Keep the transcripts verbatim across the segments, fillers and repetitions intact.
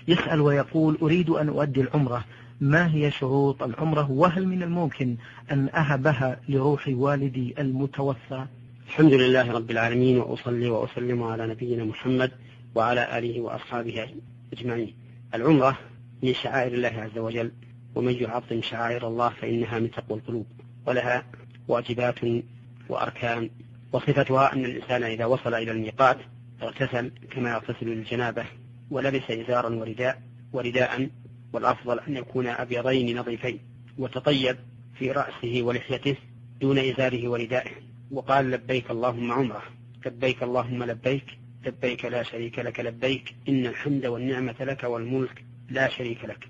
يسأل ويقول: أريد أن أؤدي العمرة، ما هي شروط العمرة، وهل من الممكن أن أهبها لروح والدي المتوفى؟ الحمد لله رب العالمين، وأصلي وأسلم على نبينا محمد وعلى آله وأصحابه أجمعين. العمرة من شعائر الله عز وجل، ومن يعظم شعائر الله فإنها من تقوى القلوب، ولها واجبات وأركان. وصفتها أن الإنسان إذا وصل إلى الميقات اغتسل كما يغتسل للجنابة، ولبس إزارا ورداء ورداء والأفضل أن يكون أبيضين نظيفين، وتطيب في رأسه ولحيته دون إزاره وردائه، وقال: لبيك اللهم عمرة، لبيك اللهم لبيك، لبيك لا شريك لك لبيك، إن الحمد والنعمة لك والملك لا شريك لك.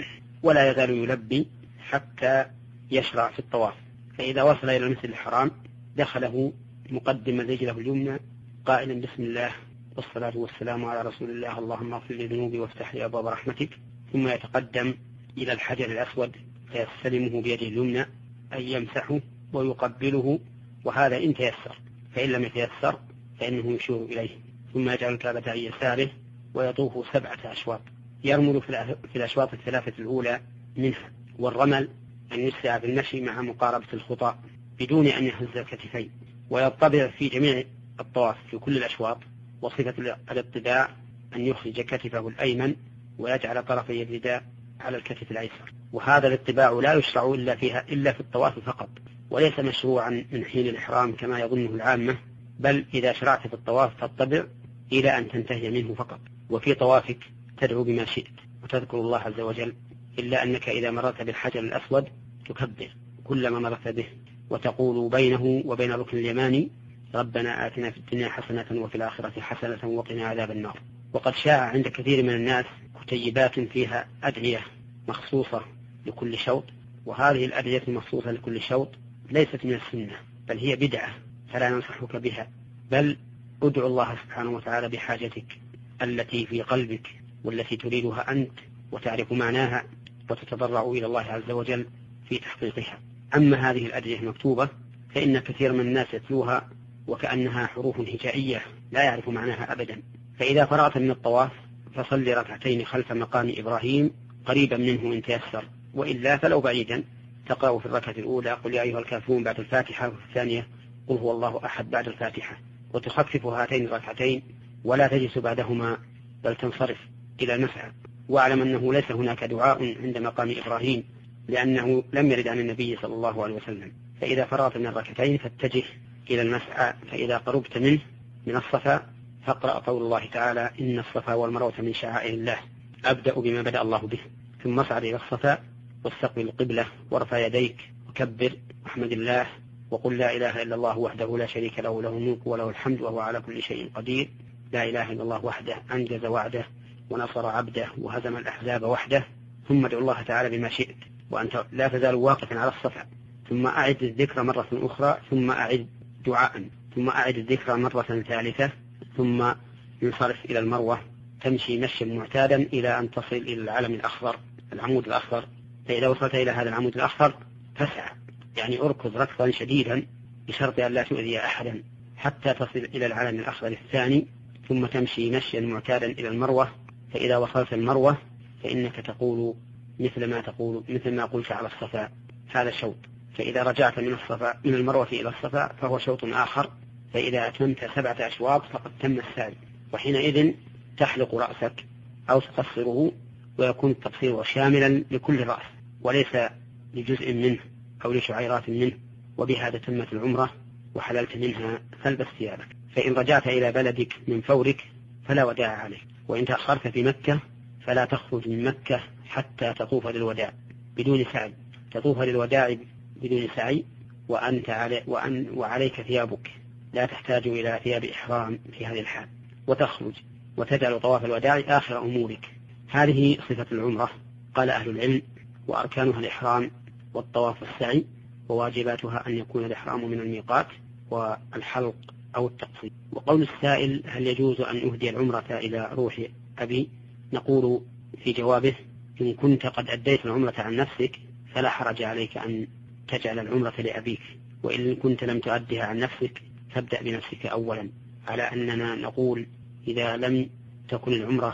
ولا يزال يلبي حتى يشرع في الطواف. فإذا وصل إلى المسجد الحرام دخله مقدما رجله اليمنى قائلا: بسم الله والصلاة والسلام على رسول الله، اللهم اغفر لي ذنوبي وافتح لي أبواب رحمتك. ثم يتقدم إلى الحجر الأسود فيستلمه بيده اليمنى، أي يمسحه ويقبله، وهذا إن تيسر، فإن لم يتيسر فإنه يشير إليه. ثم يجعل الكعبة عن يساره ويطوف سبعة أشواط، يرمل في الأشواط الثلاثة الأولى منها. والرمل أن يسرع في المشي مع مقاربة الخطى بدون أن يهز الكتفين، ويطبع في جميع الطواف في كل الأشواط. وصفة الاطباع أن يخرج كتفه الأيمن ويجعل طرفي الرداء على الكتف الأيسر. وهذا الاطباع لا يشرع إلا فيها إلا في الطواف فقط، وليس مشروعا من حين الإحرام كما يظنه العامة، بل إذا شرعت في الطواف فاطبع إلى أن تنتهي منه فقط. وفي طوافك تدعو بما شئت وتذكر الله عز وجل، إلا أنك إذا مررت بالحجر الأسود تكبر كلما مررت به، وتقول بينه وبين الركن اليماني: ربنا آتنا في الدنيا حسنة وفي الآخرة حسنة وقنا عذاب النار. وقد شاع عند كثير من الناس كتيبات فيها أدعية مخصوصة لكل شوط، وهذه الأدعية المخصوصة لكل شوط ليست من السنة، بل هي بدعة، فلا ننصحك بها، بل ادعو الله سبحانه وتعالى بحاجتك التي في قلبك والتي تريدها أنت وتعرف معناها، وتتضرع إلى الله عز وجل في تحقيقها. أما هذه الأدعية المكتوبة فإن كثير من الناس يتلوها وكأنها حروف هجائية لا يعرف معناها أبدا. فإذا فرغت من الطواف فصل ركعتين خلف مقام إبراهيم قريبا منه إن تيسر، وإلا فلو بعيدا تقرأ في الركعة الأولى قل يا أيها الكافرون بعد الفاتحة، وفي الثانية قل هو الله أحد بعد الفاتحة، وتخفف هاتين الركعتين ولا تجلس بعدهما بل تنصرف إلى المسعى. واعلم أنه ليس هناك دعاء عند مقام إبراهيم، لأنه لم يرد عن النبي صلى الله عليه وسلم. فإذا فرغت من الركعتين فاتجه إلى المسعى، فإذا قربت منه من الصفا فاقرأ قول الله تعالى: إن الصفا والمروة من شعائر الله، أبدأ بما بدأ الله به، ثم اصعد إلى الصفا واستقبل القبلة وارفع يديك وكبر واحمد الله وقل لا إله إلا الله وحده لا شريك له، له الملك وله الحمد وهو على كل شيء قدير، لا إله إلا الله وحده أنجز وعده ونصر عبده وهزم الأحزاب وحده. ثم ادعو الله تعالى بما شئت وأنت لا تزال واقفا على الصفا، ثم أعد الذكر مرة أخرى، ثم أعد دعاء، ثم أعد الذكر مرة ثالثة، ثم ينصرف إلى المروة تمشي مشيا معتادا إلى أن تصل إلى العلم الأخضر، العمود الأخضر. فإذا وصلت إلى هذا العمود الأخضر فاسعى، يعني أركض ركضا شديدا بشرط أن لا تؤذي أحدا حتى تصل إلى العلم الأخضر الثاني، ثم تمشي مشيا معتادا إلى المروة. فإذا وصلت المروة فإنك تقول مثل ما تقول مثل ما قلت على الصفا، هذا شوط. فإذا رجعت من الصفا من المروة إلى الصفا فهو شوط آخر. فإذا أتممت سبعة أشواط فقد تم السعي، وحينئذ تحلق رأسك أو تقصره، ويكون التقصير شاملا لكل رأس وليس لجزء منه أو لشعيرات منه. وبهذا تمت العمرة وحللت منها فالبس ثيابك. فإن رجعت إلى بلدك من فورك فلا وداع عليك، وإن تأخرت في مكة فلا تخرج من مكة حتى تطوف للوداع بدون سعي، تطوف للوداع بدون سعي وأنت علي وأن وعليك ثيابك، لا تحتاج إلى ثياب إحرام في هذه الحال، وتخرج وتجعل طواف الوداع آخر أمورك. هذه صفة العمرة. قال أهل العلم: وأركانها الإحرام والطواف والسعي، وواجباتها أن يكون الإحرام من الميقات والحلق أو التقصير. وقول السائل: هل يجوز أن أهدي العمرة إلى روح أبي؟ نقول في جوابه: إن كنت قد أديت العمرة عن نفسك فلا حرج عليك أن تجعل العمرة لأبيك، وإن كنت لم تؤدها عن نفسك فابدأ بنفسك أولا، على أننا نقول إذا لم تكن العمرة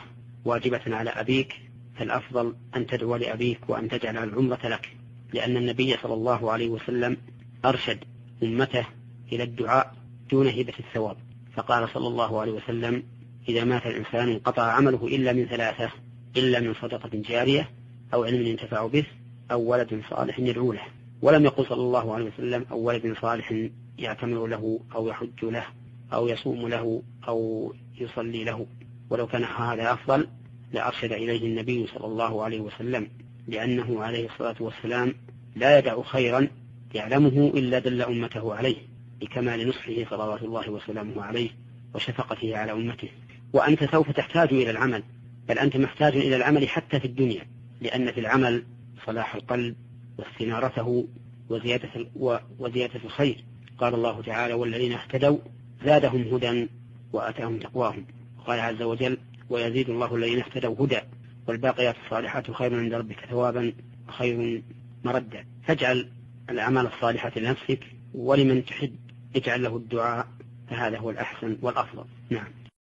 واجبة على أبيك، فالأفضل أن تدعو لأبيك وأن تجعل العمرة لك، لأن النبي صلى الله عليه وسلم أرشد أمته إلى الدعاء دون هبة الثواب، فقال صلى الله عليه وسلم: إذا مات الإنسان انقطع عمله إلا من ثلاثة، إلا من صدقة جارية أو علم ينتفع به أو ولد صالح يدعو له. ولم يقل صلى الله عليه وسلم: أو ولد صالح يعتمر له أو يحج له أو يصوم له أو يصلي له. ولو كان هذا أفضل لأرشد إليه النبي صلى الله عليه وسلم، لأنه عليه الصلاة والسلام لا يدع خيرا يعلمه إلا دل أمته عليه، لكمال نصحه صلوات الله وسلامه عليه وشفقته على أمته. وأنت سوف تحتاج إلى العمل، بل أنت محتاج إلى العمل حتى في الدنيا، لأن في العمل صلاح القلب واستنارته وزيادة, وزيادة الخير. قال الله تعالى: والذين اهتدوا زادهم هدى وآتاهم تقواهم. وقال عز وجل: ويزيد الله الذين اهتدوا هدى والباقيات الصالحات خير عند ربك ثوابا وخير مردا. فاجعل الأعمال الصالحة لنفسك، ولمن تحب اجعل له الدعاء، فهذا هو الأحسن والأفضل. نعم.